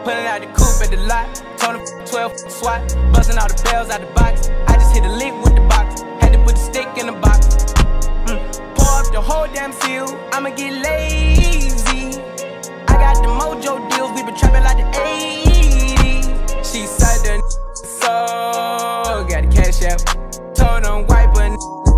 Pulling out the coupe at the lot. Told him 12 SWAT. Buzzing all the bells out the box. I just hit a lick with the box. Had to put the stick in the box. Pour up the whole damn seal. I'ma get lazy. I got the mojo deals. We been trapping like the 80s. She said the so got the cash out. Told him wipe a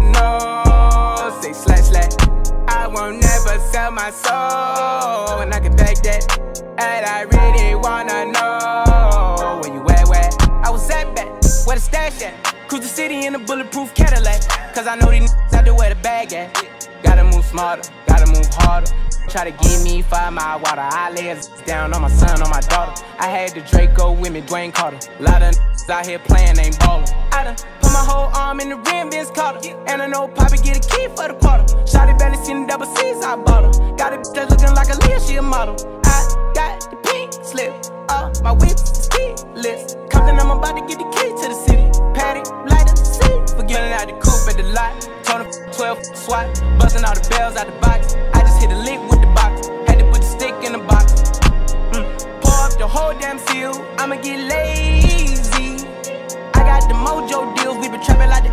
no. Say slash. I won't never sell my soul, and I can back that. And I really wanna know where you at, where I was at back, where the stash at. Cruise the city in a bulletproof Cadillac, cause I know these out there where the bag at. Gotta move smarter, gotta move harder. Try to give me 5 mile water. I lay a down on my son, on my daughter. I had the Draco with me, Dwayne Carter. Lot of out here playing, ain't ballin'. I done put my whole arm in the rim, Vince Carter. And I know Poppy get a key for the quarter. Shawty barely seen the double C's, I bought her. Got it just looking like a Leah, she a model. I got the pink slip, my whip is keyless. Compton, I'm about to get the key to the city. Patty, light up the seat. Forgetting out the coupe at the lot. Told him 12 SWAT. Busting all the bells out the box. I just hit a lick with the box. Had to put the stick in the box. Pour up the whole damn seal. I'ma get lazy. I got the mojo deals. We been trapping like the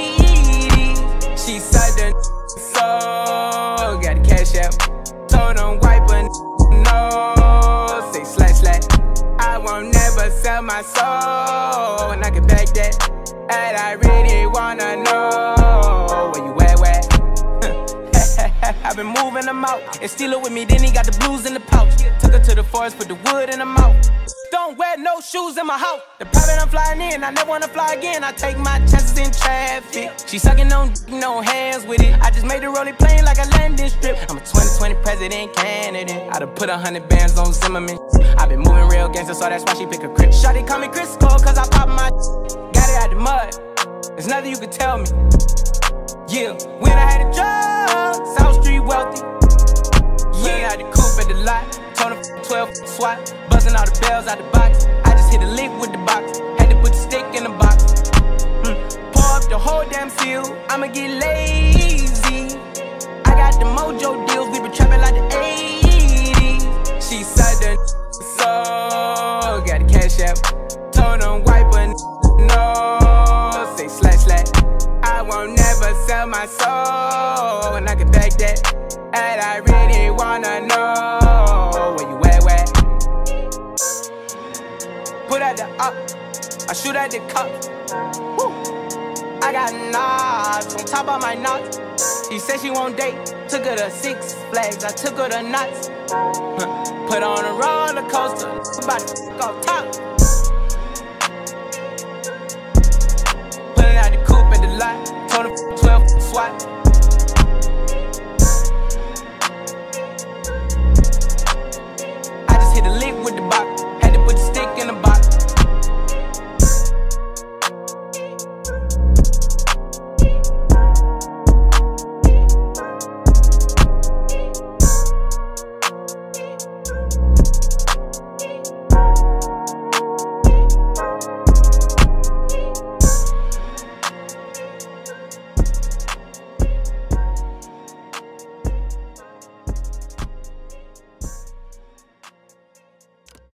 80s. She said the so got the cash out. Told him wipe a no. Say slash. I won't never sell my soul, and I can back that. And I really wanna know where you at, where I've been moving them out, and steal it with me, then he got the blues in the pouch. Took her to the forest, put the wood in the mouth. Don't wear no shoes in my house. The private I'm flying in, I never wanna fly again. I take my chances in traffic. She sucking on no hands with it. I just made the rolling plane like a landing strip. I'm a 2020 president candidate. I done put 100 bands on Zimmerman. I been moving real gangster, so that's why she pick a crib. Shawty call me Crisco, cause I pop my got it out the mud. There's nothing you can tell me. Yeah, when I had a job, South Street wealthy. Yeah, I had the coupe at the lot. Told him 12 SWAT. Buzzing all the bells out the box. I just hit a lick with the box. Had to put the stick in the box. Pour up the whole damn seal. I'ma get lazy. I got the mojo deals. We been trapping like the 80s. She said the so got the cash out. Told him wipe a no. Say slash. I won't never sell my soul, and I can back that. And I really wanna know where you at, where put at the up, I shoot at the cup. Woo. I got knots on top of my knots. She said she won't date. Took her to Six Flags, I took her to nuts. Put on a roller coaster, about to off top.